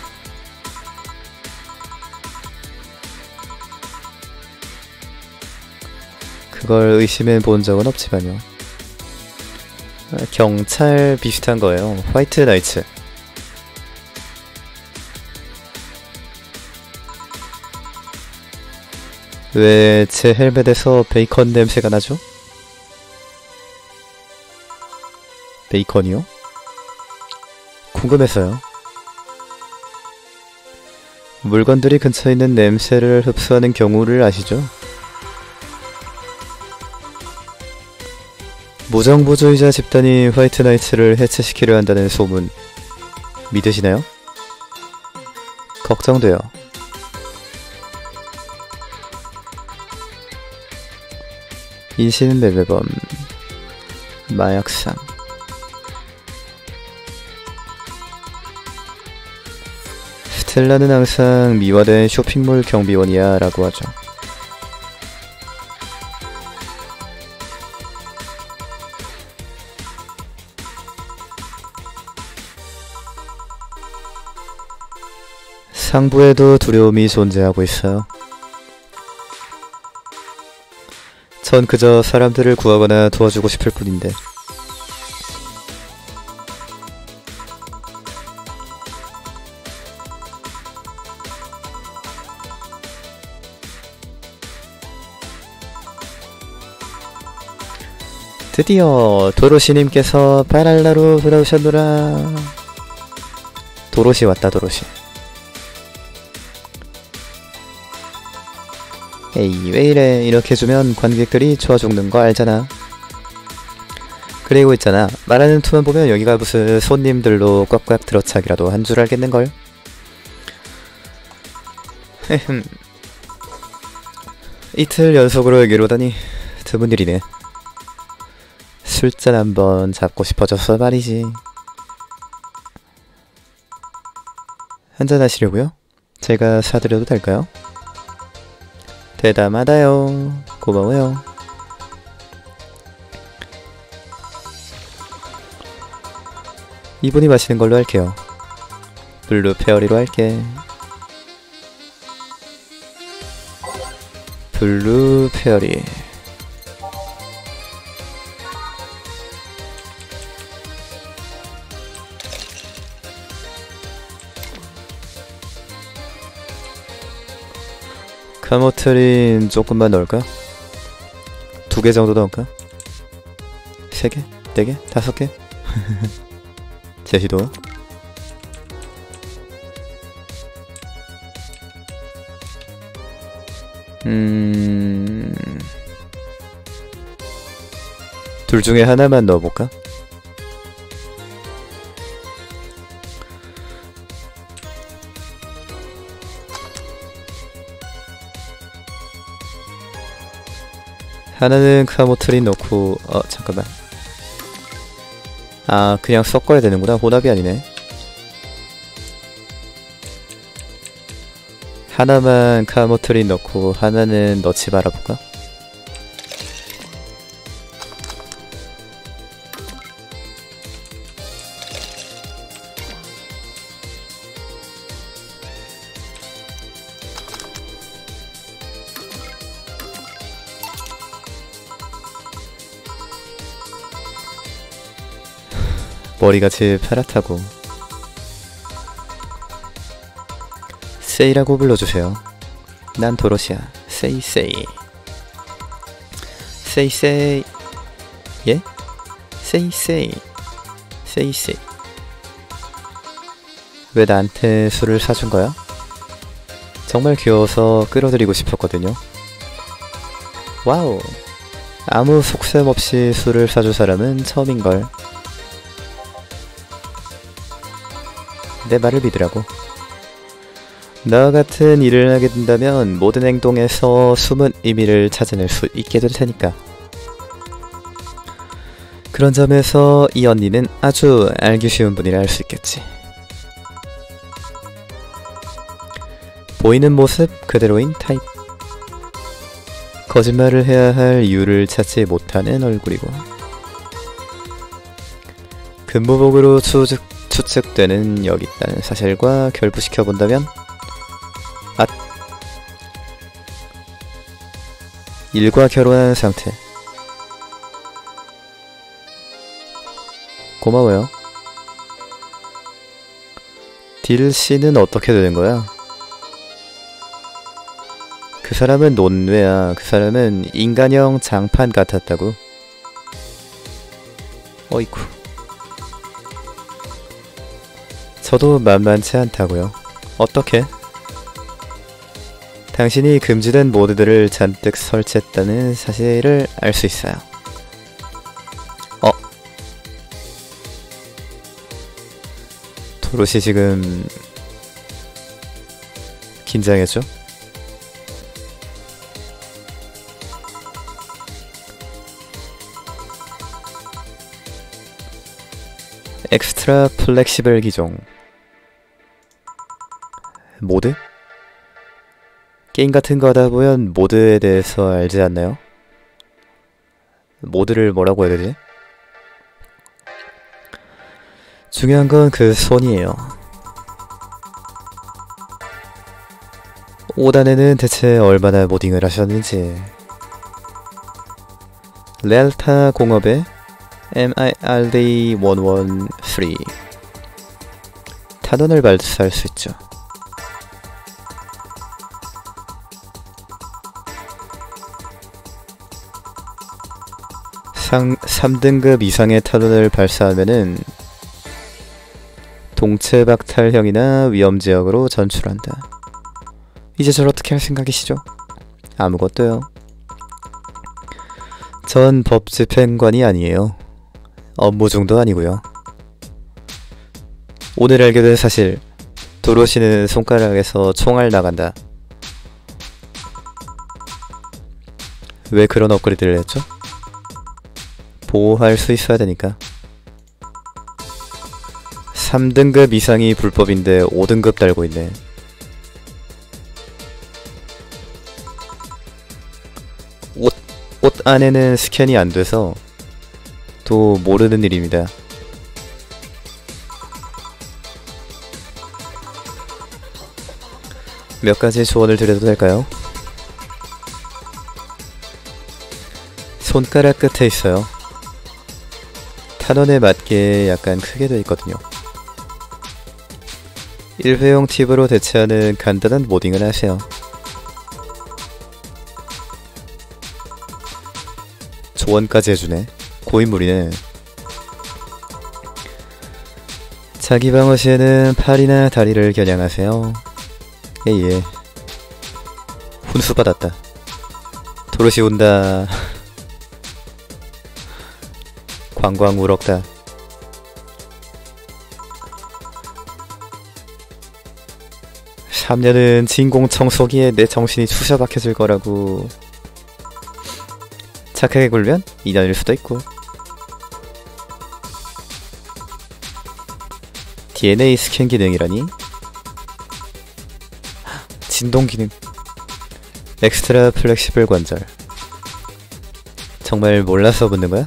그걸 의심해 본 적은 없지만요. 경찰 비슷한 거예요. 화이트 나이츠. 왜 제 헬멧에서 베이컨 냄새가 나죠? 베이컨이요? 궁금해서요. 물건들이 근처에 있는 냄새를 흡수하는 경우를 아시죠? 무정부주의자 집단이 화이트 나이츠를 해체시키려 한다는 소문 믿으시나요? 걱정돼요. 인신 매매범, 마약상. 스텔라는 항상 미화된 쇼핑몰 경비원이야 라고 하죠. 상부에도 두려움이 존재하고 있어요. 전 그저 사람들을 구하거나 도와주고 싶을 뿐인데. 드디어 도로시님께서 바랄라로 돌아오셨노라. 도로시 왔다, 도로시. 에이, 왜 이래. 이렇게 주면 관객들이 좋아 죽는 거 알잖아. 그리고 있잖아, 말하는 투만 보면 여기가 무슨 손님들로 꽉꽉 들어차기라도 한 줄 알겠는걸? 헤흠. 이틀 연속으로 여기로 오다니 드문 일이네. 술잔 한번 잡고 싶어져서 말이지. 한잔 하시려고요? 제가 사드려도 될까요? 대담하다요. 고마워요. 이분이 마시는 걸로 할게요. 블루 페어리로 할게. 블루 페어리. 카모트린 조금만 넣을까? 2개 정도 넣을까? 3개? 4개? 5개? 제시도. 둘 중에 하나만 넣어볼까? 하나는 카모트린 넣고, 잠깐만. 아, 그냥 섞어야 되는구나. 혼합이 아니네. 하나만 카모트린 넣고 하나는 넣지 말아볼까? 머리같이 파랗다고. 세이라고 불러주세요. 난 도로시야. 세이 세이. 세이 세이. 예? 세이 세이. 세이 세이. 왜 나한테 술을 사준 거야? 정말 귀여워서 끌어들이고 싶었거든요. 와우. 아무 속셈 없이 술을 사줄 사람은 처음인걸. 내 말을 믿으라고. 나와 같은 일을 하게 된다면 모든 행동에서 숨은 의미를 찾아낼 수 있게 될 테니까. 그런 점에서 이 언니는 아주 알기 쉬운 분이라 할 수 있겠지. 보이는 모습 그대로인 타입. 거짓말을 해야 할 이유를 찾지 못하는 얼굴이고, 근무복으로 추측되는 여기 있다는 사실과 결부시켜본다면, 일과 결혼한 상태. 고마워요. 딜씨는 어떻게 되는 거야? 그 사람은 논외야. 그 사람은 인간형 장판 같았다고. 어이쿠. 저도 만만치 않다고요. 어떻게? 당신이 금지된 모드들을 잔뜩 설치했다는 사실을 알 수 있어요. 도로시 지금 긴장했죠? 엑스트라 플렉시블 기종. 모드? 게임 같은 거 하다 보면 모드에 대해서 알지 않나요? 모드를 뭐라고 해야 되지? 중요한 건 그 손이에요. 5단에는 대체 얼마나 모딩을 하셨는지. 레알타 공업의 MIRD113 탄원을 발사할 수 있죠. 3등급 이상의 탄원을 발사하면은 동체 박탈형이나 위험지역으로 전출한다. 이제 절 어떻게 할 생각이시죠? 아무것도요. 전 법집행관이 아니에요. 업무중도 아니고요. 오늘 알게 된 사실, 도로시는 손가락에서 총알 나간다. 왜 그런 업그레이드를 했죠? 보호할 수 있어야 되니까. 3등급 이상이 불법인데 5등급 달고 있네. 옷 안에는 스캔이 안 돼서 또 모르는 일입니다. 몇 가지 조언을 드려도 될까요? 손가락 끝에 있어요. 탄원에 맞게 약간 크게 되어 있거든요. 일회용 팁으로 대체하는 간단한 모딩을 하세요. 조언까지 해주네. 고인물이네. 자기 방어 시에는 팔이나 다리를 겨냥하세요. 예예. 훈수 받았다. 도로시 온다. 광광 우럭다. 삼년은 진공 청소기에 내 정신이 추셔박혀질 거라고. 착하게 굴면 2년일 수도 있고. DNA 스캔 기능이라니? 진동 기능. 엑스트라 플렉시블 관절. 정말 몰라서 묻는 거야?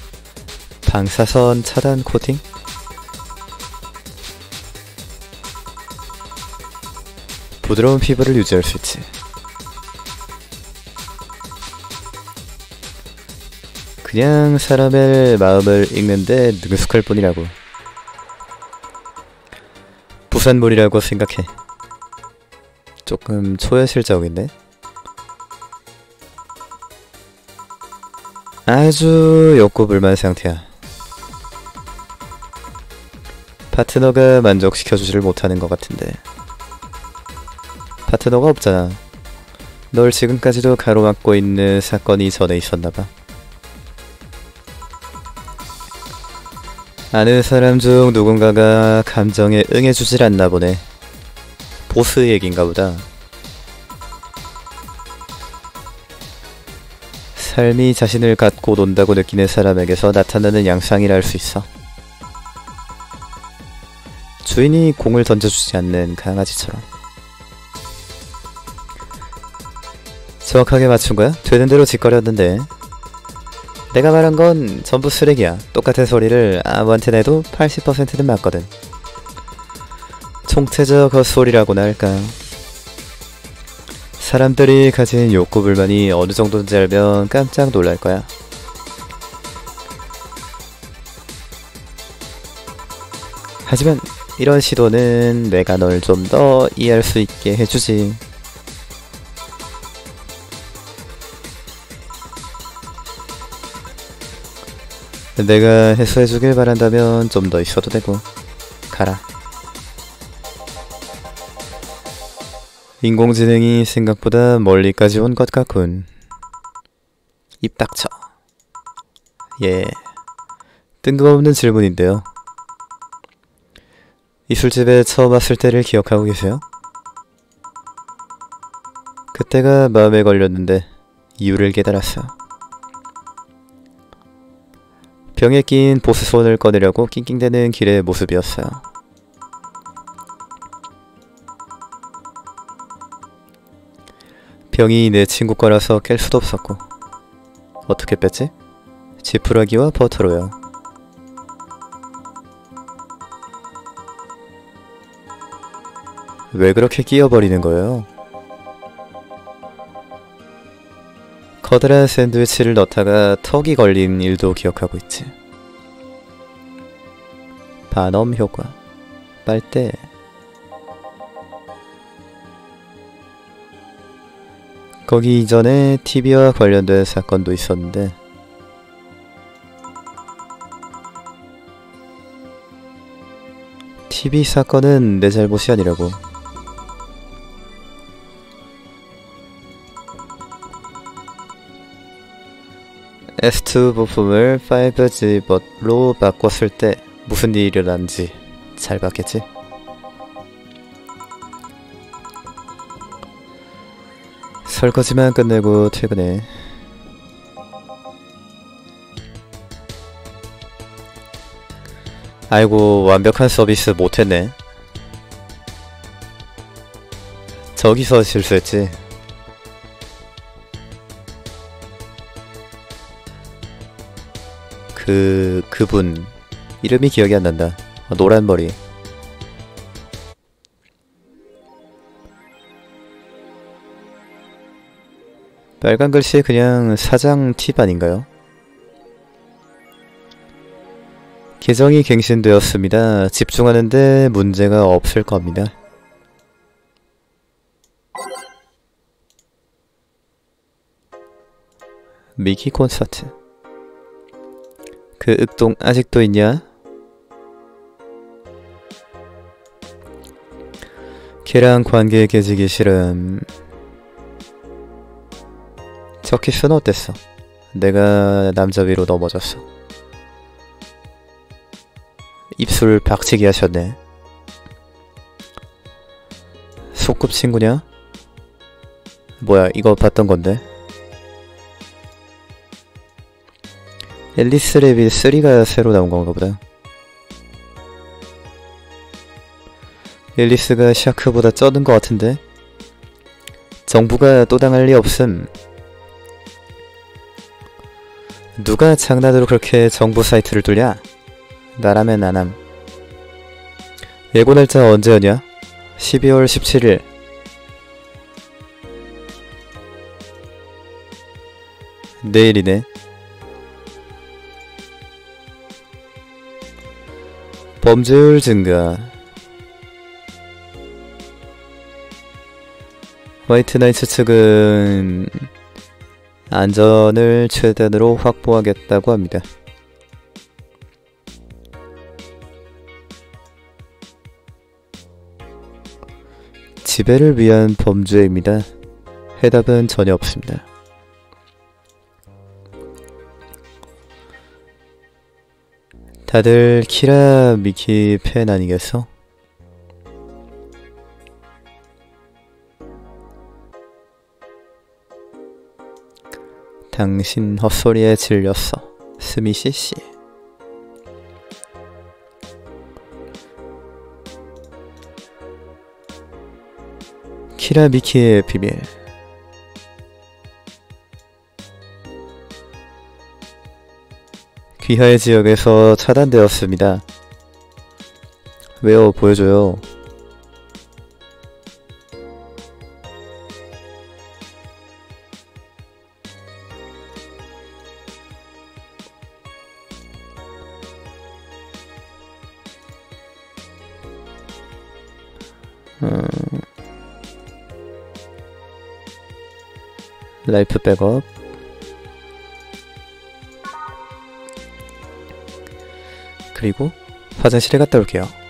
방사선 차단 코팅? 부드러운 피부를 유지할 수 있지. 그냥 사람의 마음을 읽는데 능숙할 뿐이라고. 부산물이라고 생각해. 조금 초여실적인데? 아주 욕구불만 상태야. 파트너가 만족시켜주지를 못하는 것 같은데. 파트너가 없잖아. 널 지금까지도 가로막고 있는 사건이 전에 있었나봐. 아는 사람 중 누군가가 감정에 응해주질 않나 보네. 보스 얘긴가 보다. 삶이 자신을 갖고 논다고 느끼는 사람에게서 나타나는 양상이라 할 수 있어. 주인이 공을 던져주지 않는 강아지처럼. 정확하게 맞춘 거야? 되는 대로 짓거렸는데. 내가 말한 건 전부 쓰레기야. 똑같은 소리를 아무한테나 해도 80%는 맞거든. 총체적 헛소리라고나 할까. 사람들이 가진 욕구불만이 어느 정도인지 알면 깜짝 놀랄 거야. 하지만 이런 시도는 내가 널 좀 더 이해할 수 있게 해주지. 내가 해소해주길 바란다면 좀 더 있어도 되고. 가라. 인공지능이 생각보다 멀리까지 온 것 같군. 입 닥쳐. 예. 뜬금없는 질문인데요. 이 술집에 처음 왔을 때를 기억하고 계세요? 그때가 마음에 걸렸는데 이유를 깨달았어요. 병에 낀 보스 손을 꺼내려고 낑낑대는 길의 모습이었어요. 병이 내 친구 거라서 깰 수도 없었고. 어떻게 뺐지? 지푸라기와 버터로요. 왜 그렇게 끼어버리는 거예요? 커다란 샌드위치를 넣다가 턱이 걸린 일도 기억하고 있지. 반엄 효과. 빨대. 거기 이전에 TV와 관련된 사건도 있었는데 TV 사건은 내 잘못이 아니라고. S2 부품을 5G로 바꿨을 때 무슨 일이 일어난지 잘 봤겠지? 설거지만 끝내고 퇴근해. 아이고, 완벽한 서비스 못했네. 저기서 실수했지. 그분 이름이 기억이 안 난다. 노란 머리. 빨간 글씨에 그냥 사장 팁 아닌가요? 계정이 갱신되었습니다. 집중하는데 문제가 없을 겁니다. 미키 콘서트. 그 윽동 아직도 있냐? 걔랑 관계 깨지기 싫음. 저 키스는 어땠어? 내가 남자 위로 넘어졌어. 입술 박치기 하셨네. 소꿉친구냐? 뭐야, 이거 봤던 건데. 앨리스 레빌 3가 새로 나온 건가 보다. 앨리스가 샤크보다 쩌는 것 같은데? 정부가 또 당할 리 없음. 누가 장난으로 그렇게 정부 사이트를 뚫냐? 나라면 안함. 예고 날짜 언제였냐? 12월 17일. 내일이네. 범죄율 증가. 화이트나이츠 측은 안전을 최대한으로 확보하겠다고 합니다. 지배를 위한 범죄입니다. 해답은 전혀 없습니다. 다들 키라 미키 팬 아니겠어? 당신 헛소리에 질렸어. 스미시씨. 키라 미키의 비밀. 귀하의 지역에서 차단되었습니다. 왜요? 보여줘요. 라이프 백업. 그리고 화장실에 갔다 올게요.